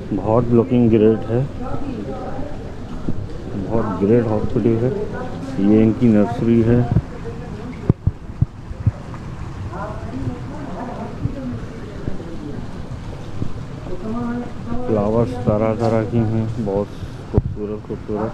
बहुत looking great है, बहुत ग्रेट हॉस्पिटल है। ये इनकी नर्सरी है। फ्लावर्स तरह तरह की हैं, बहुत खूबसूरत खूबसूरत।